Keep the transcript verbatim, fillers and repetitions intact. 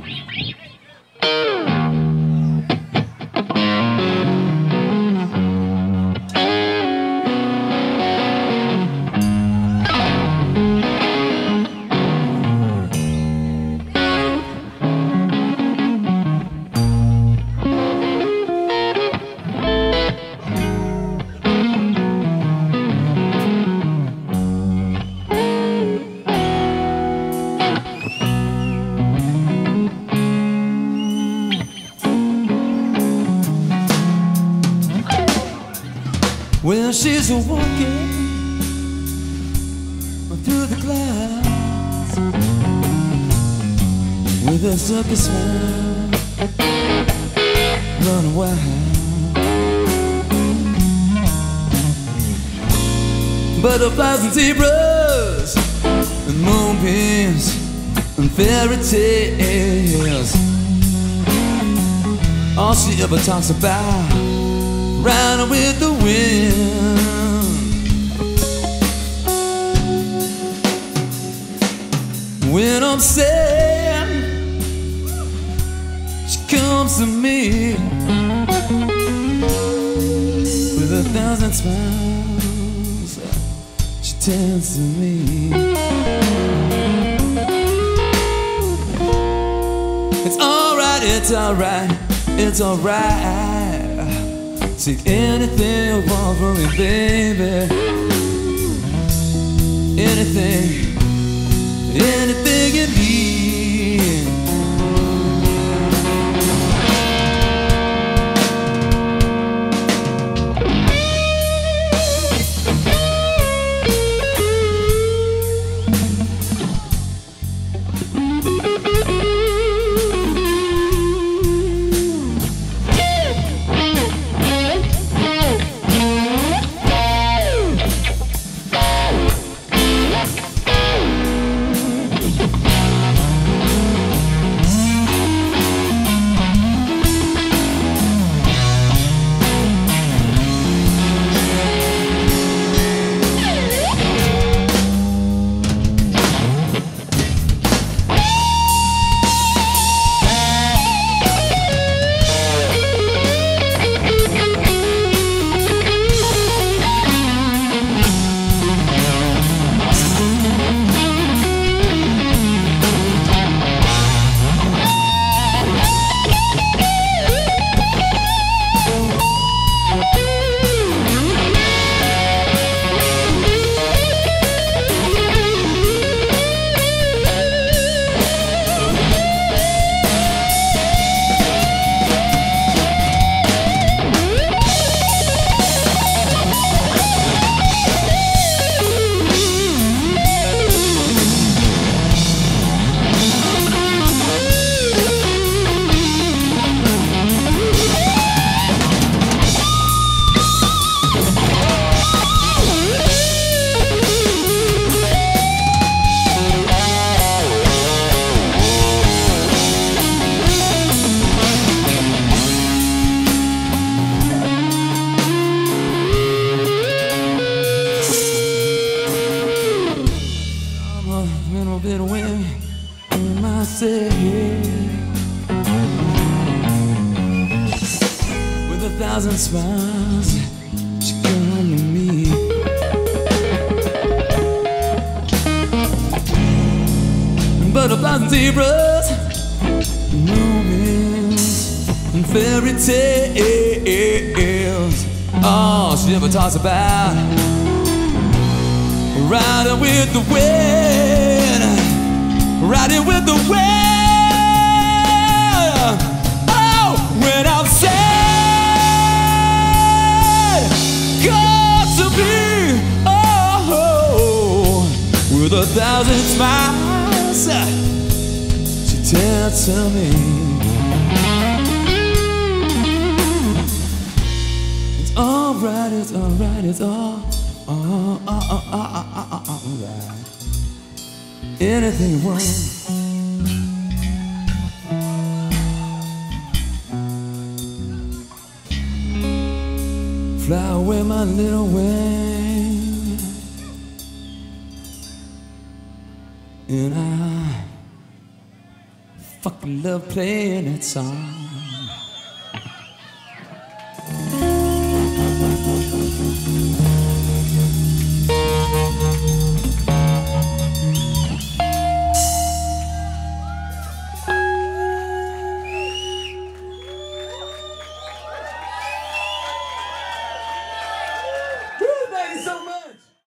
Well, she's a walking through the clouds with a circus smile, run wild. Butterflies and zebras and moonbeams and fairy tales. All she ever talks about, riding with the wind. When I'm sad, she comes to me with a thousand smiles. She turns to me. It's alright, it's alright, it's alright. Take anything you want from me, baby. Anything, anything you need. Smiles, she come to me. Butterflies and zebras, moonbeams and fairy tales. All she ever talks about, riding with the wind, riding with the wind. Oh, when I'm sad, to be, oh, with a thousand smiles, she tells to me. It's alright, it's alright, it's all, all, all, all, all, all, all, all right. Anything you want. Fly away, my little wing, and I fucking love playing that song.